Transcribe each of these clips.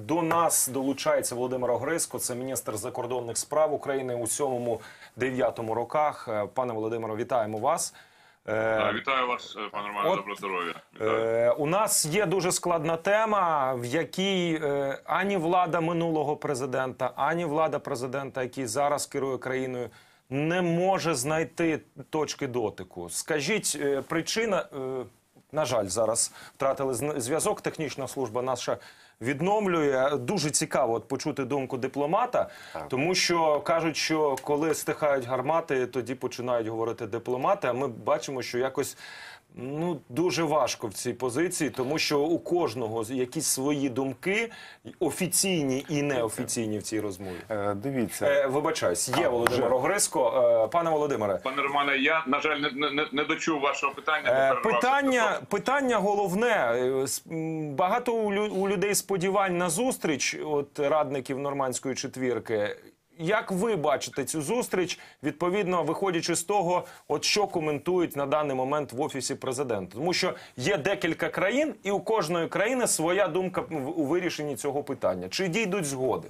До нас долучається Володимир Огризко, це міністр закордонних справ України у 7-9 роках. Пане Володимире, вітаємо вас. Вітаю вас, пане Романе, доброго здоров'я. У нас є дуже складна тема, в якій ані влада минулого президента, ані влада президента, який зараз керує країною, не може знайти точки дотику. Скажіть, причина... На жаль, зараз втратили зв'язок, технічна служба наша відновлює. Дуже цікаво почути думку дипломата, тому що кажуть, що коли стихають гармати, тоді починають говорити дипломати, а ми бачимо, що якось дуже важко в цій позиції, тому що у кожного якісь свої думки, офіційні і неофіційні в цій розмові. Дивіться. Вибачаюсь, є Володимир Огризко. Пане Володимире. Пане Романе, я, на жаль, не дочув вашого питання. Питання головне. Багато у людей сподівань на зустріч от радників Нормандської четвірки. Як ви бачите цю зустріч, відповідно, виходячи з того, от що коментують на даний момент в Офісі Президента? Тому що є декілька країн, і у кожної країни своя думка у вирішенні цього питання. Чи дійдуть згоди?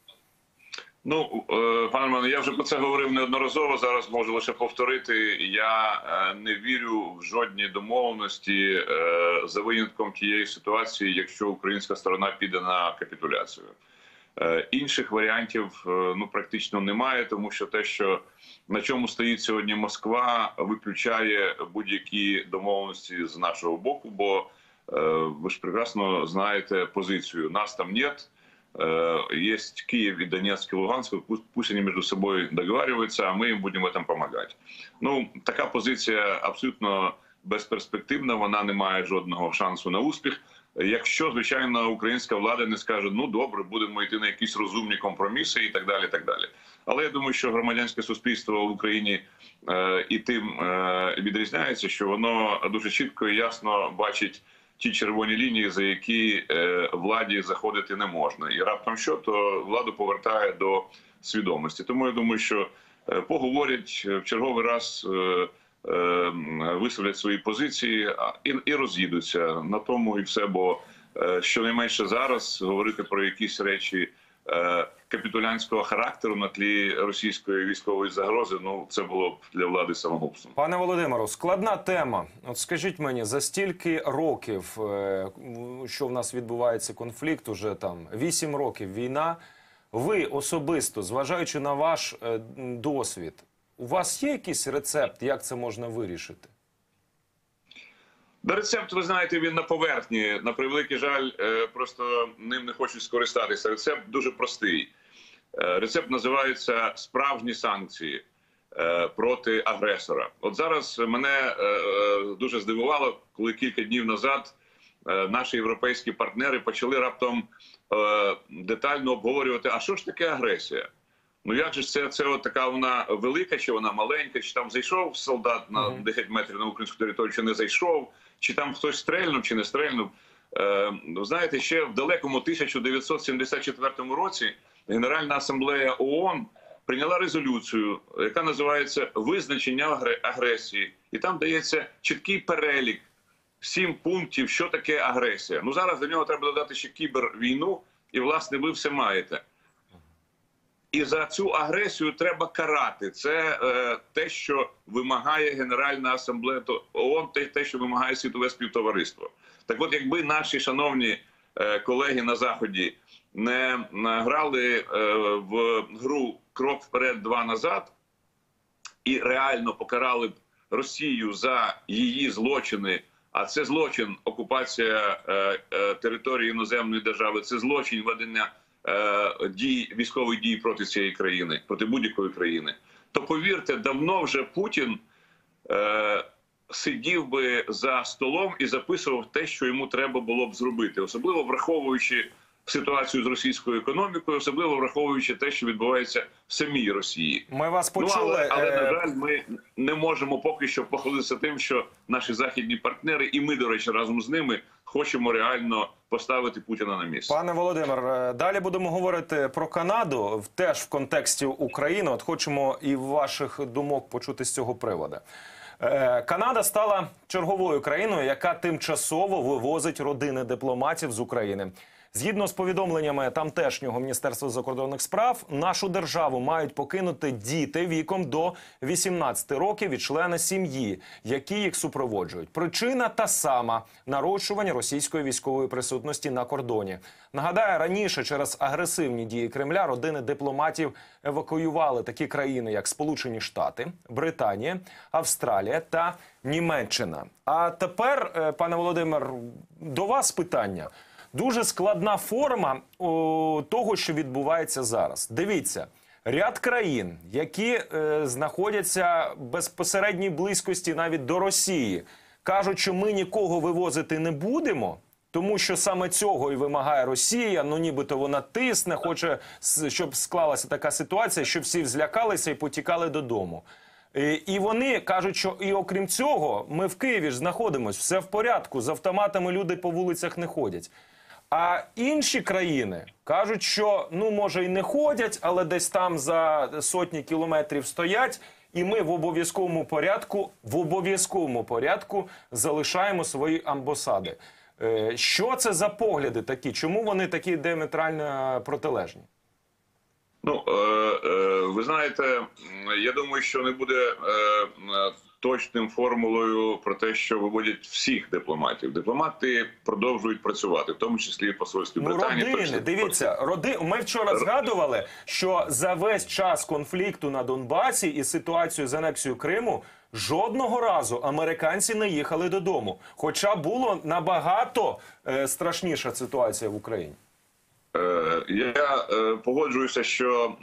Ну, пане Романе, я вже про це говорив неодноразово, зараз можу лише повторити. Я не вірю в жодні домовленості за винятком тієї ситуації, якщо українська сторона піде на капітуляцію. Інших варіантів практично немає, тому що те, що на чому стоїть сьогодні Москва, виключає будь-які домовленості з нашого боку, бо ви ж прекрасно знаєте позицію. Нас там нет, есть Киев и Донецк и Луганск, пусть они между собой договариваются, а мы им будем в этом помогать. Ну, така позиція абсолютно безперспективна, вона не має жодного шансу на успіх. Якщо, звичайно, українська влада не скаже, ну добре, будемо йти на якісь розумні компроміси і так далі, і так далі. Але я думаю, що громадянське суспільство в Україні і тим відрізняється, що воно дуже чітко і ясно бачить ті червоні лінії, за які владі заходити не можна. І раптом що, то владу повертає до свідомості. Тому я думаю, що поговорять в черговий раз, висловлять свої позиції і роз'їдуться. На тому і все, бо щонайменше зараз говорити про якісь речі капітулянського характеру на тлі російської військової загрози, ну це було б для влади самогубством. Пане Володимиру, складна тема. От скажіть мені, за стільки років, що в нас відбувається конфлікт, уже там 8 років війна, ви особисто, зважаючи на ваш досвід, у вас є якийсь рецепт, як це можна вирішити? Рецепт, ви знаєте, він на поверхні. На превеликий жаль, просто ним не хочуть скористатися. Рецепт дуже простий. Рецепт називається «Справжні санкції проти агресора». От зараз мене дуже здивувало, коли кілька днів назад наші європейські партнери почали раптом детально обговорювати, а що ж таке агресія? Ну як же це от така вона велика, чи вона маленька, чи там зайшов солдат на 10 метрів на українську територію, чи не зайшов, чи там хтось стрельнув, чи не стрельнув. Знаєте, ще в далекому 1974 році Генеральна асамблея ООН прийняла резолюцію, яка називається «Визначення агресії». І там дається чіткий перелік 7 пунктів, що таке агресія. Ну зараз до нього треба додати ще кібервійну, і власне ви все маєте. І за цю агресію треба карати. Це те, що вимагає Генеральна асамблея ООН, те, що вимагає світове співтовариство. Так от, якби наші шановні колеги на Заході не грали в гру «крок вперед, два назад» і реально покарали б Росію за її злочини, а це злочин окупація території іноземної держави, це злочин ведення військових дій проти цієї країни, проти будь-якої країни, то повірте, давно вже Путін сидів би за столом і записував те, що йому треба було б зробити, особливо враховуючи ситуацію з російською економікою, особливо враховуючи те, що відбувається в самій Росії. Ми вас почули. Але, на жаль, ми не можемо поки що похвалитися тим, що наші західні партнери, і ми, до речі, разом з ними, хочемо реально поставити Путіна на місце. Пане Володимир, далі будемо говорити про Канаду, теж в контексті України. От хочемо і ваших думок почути з цього приводу. Канада стала черговою країною, яка тимчасово вивозить родини дипломатів з України. Згідно з повідомленнями тамтешнього Міністерства закордонних справ, нашу державу мають покинути діти віком до 18 років і члени сім'ї, які їх супроводжують. Причина та сама – нарощування російської військової присутності на кордоні. Нагадаю, раніше через агресивні дії Кремля родини дипломатів евакуювали такі країни, як Сполучені Штати, Британія, Австралія та Німеччина. А тепер, пане Володимир, до вас питання. Дуже складна форма того, що відбувається зараз. Дивіться, ряд країн, які знаходяться в безпосередній близькості навіть до Росії, кажуть, що ми нікого вивозити не будемо, тому що саме цього і вимагає Росія, ну нібито вона тисне, хоче, щоб склалася така ситуація, щоб всі злякалися і потікали додому. І вони кажуть, що і окрім цього, ми в Києві ж знаходимося, все в порядку, з автоматами люди по вулицях не ходять. А інші країни кажуть, що, ну, може, і не ходять, але десь там за сотні кілометрів стоять, і ми в обов'язковому порядку залишаємо свої амбасади. Що це за погляди такі? Чому вони такі діаметрально протилежні? Ну, ви знаєте, я думаю, що не буде точним формулою про те, що виводять всіх дипломатів. Дипломати продовжують працювати, в тому числі і в посольстві Британії. Ну, родини, дивіться, ми вчора згадували, що за весь час конфлікту на Донбасі і ситуацію з анексією Криму жодного разу американці не їхали додому. Хоча була набагато страшніша ситуація в Україні. Я погоджуюся, що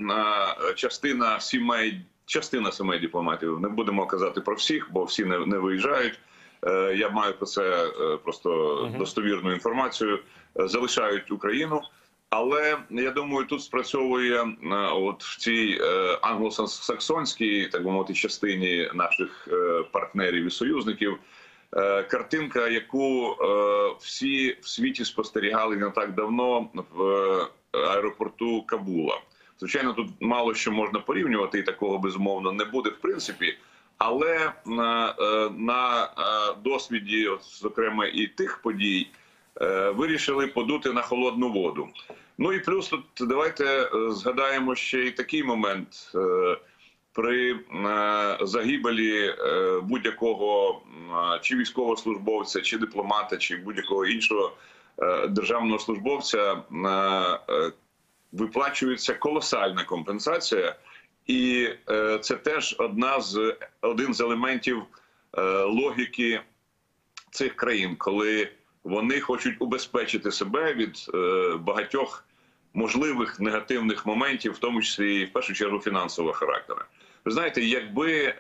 частина сімей дипломатів, не будемо казати про всіх, бо всі не виїжджають, я маю про це просто достовірну інформацію, залишають Україну. Але, я думаю, тут спрацьовує от в цій англосаксонській, так би мовити, частині наших партнерів і союзників, картинка, яку всі в світі спостерігали не так давно в аеропорту Кабула. Звичайно, тут мало що можна порівнювати, і такого, безумовно, не буде в принципі. Але на досвіді, от, зокрема, і тих подій, вирішили подути на холодну воду. Ну і плюс тут давайте згадаємо ще й такий момент. При загибелі будь-якого чи військовослужбовця, чи дипломата, чи будь-якого іншого державного службовця виплачується колосальна компенсація. І це теж один з елементів логіки цих країн, коли вони хочуть убезпечити себе від багатьох можливих негативних моментів, в тому числі і в першу чергу фінансового характеру. Ви знаєте, якби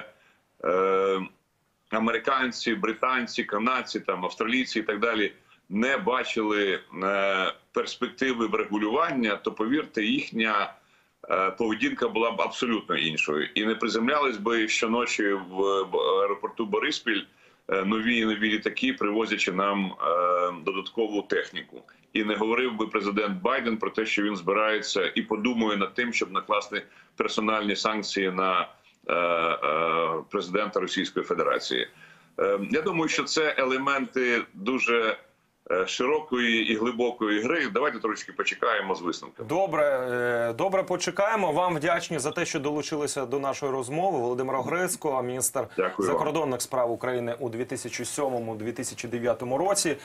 американці, британці, канадці, там, австралійці і так далі не бачили перспективи врегулювання, то, повірте, їхня поведінка була б абсолютно іншою. І не приземлялись би щоночі в аеропорту Бориспіль нові і нові літаки, привозячи нам додаткову техніку. І не говорив би президент Байден про те, що він збирається і подумає над тим, щоб накласти персональні санкції на президента Російської Федерації. Я думаю, що це елементи дуже широкої і глибокої гри. Давайте трошки почекаємо з висновками. Добре, почекаємо. Вам вдячні за те, що долучилися до нашої розмови. Володимир Огрицько, міністр закордонних справ України у 2007-2009 році.